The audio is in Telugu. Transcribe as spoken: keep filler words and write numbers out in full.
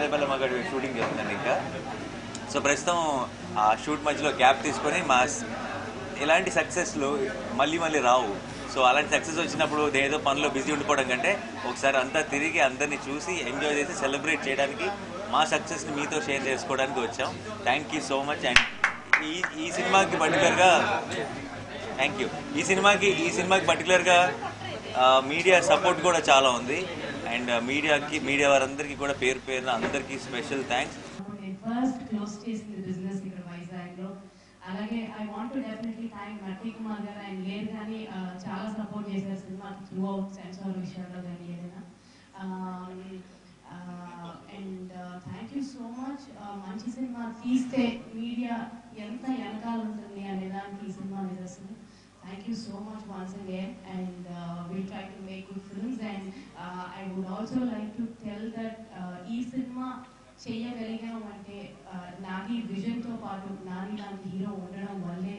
బాలేపల్లి మగాడి షూటింగ్ జరుగుతుంది ఇంకా. సో ప్రస్తుతం ఆ షూట్ మధ్యలో గ్యాప్ తీసుకొని మా ఇలాంటి సక్సెస్లు మళ్ళీ మళ్ళీ రావు. సో అలాంటి సక్సెస్ వచ్చినప్పుడు ఏదో పనిలో బిజీ ఉండిపోవడం కంటే ఒకసారి అంతా తిరిగి అందరినీ చూసి ఎంజాయ్ చేసి సెలబ్రేట్ చేయడానికి, మా సక్సెస్ని మీతో షేర్ చేసుకోవడానికి వచ్చాం. Thank you so much. And ఈ ఈ సినిమాకి పర్టికులర్గా థ్యాంక్ యూ ఈ సినిమాకి ఈ సినిమాకి పర్టికులర్గా మీడియా సపోర్ట్ కూడా చాలా ఉంది. అండ్ మీడియాకి మీడియా వారందరికీ కూడా పేరు పేరున అందరికీ స్పెషల్ థ్యాంక్స్. అలాగే I want to definitely thank Matti Kumar గారు. ఆయన లేరు కానీ చాలా సపోర్ట్ చేశారు సినిమాకి త్రూ అవుట్ సెన్సార్ విషయాల్లో కానీ ఏదైనా. And thank you so much. మంచి సినిమా తీస్తే మీడియా ఎంత వెనకాల ఉంటుంది అనే దానికి ఈ సినిమా నిదర్శనం. Thank you so much once again, and uh, we'll try to make good films. And uh, I would also like to tell that ee cinema చేయగలిగాం అంటే నాది విజన్ తో పాటు నాని లాంటి హీరో ఉండడం వల్లే